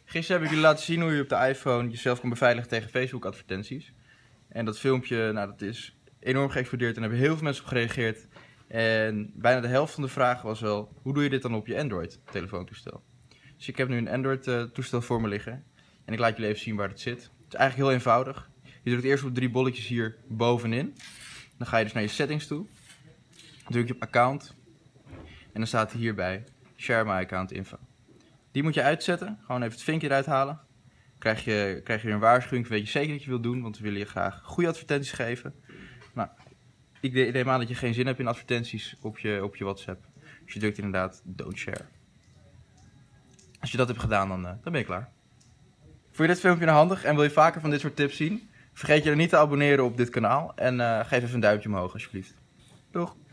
Gisteren heb ik jullie laten zien hoe je op de iPhone jezelf kan beveiligen tegen Facebook advertenties. En dat filmpje, nou, dat is enorm geëxplodeerd en er hebben heel veel mensen op gereageerd. En bijna de helft van de vragen was wel, hoe doe je dit dan op je Android telefoontoestel? Dus ik heb nu een Android toestel voor me liggen. En ik laat jullie even zien waar het zit. Het is eigenlijk heel eenvoudig. Je drukt eerst op 3 bolletjes hier bovenin. Dan ga je dus naar je settings toe. Dan druk je op account. En dan staat er hierbij Share My Account Info. Die moet je uitzetten. Gewoon even het vinkje eruit halen. Krijg je een waarschuwing. Weet je zeker dat je wilt doen. Want we willen je graag goede advertenties geven. Nou, ik neem aan dat je geen zin hebt in advertenties op je WhatsApp. Dus je drukt inderdaad Don't Share. Als je dat hebt gedaan, dan ben je klaar. Vond je dit filmpje nou handig en wil je vaker van dit soort tips zien? Vergeet je er niet te abonneren op dit kanaal. En geef even een duimpje omhoog alsjeblieft. Doeg!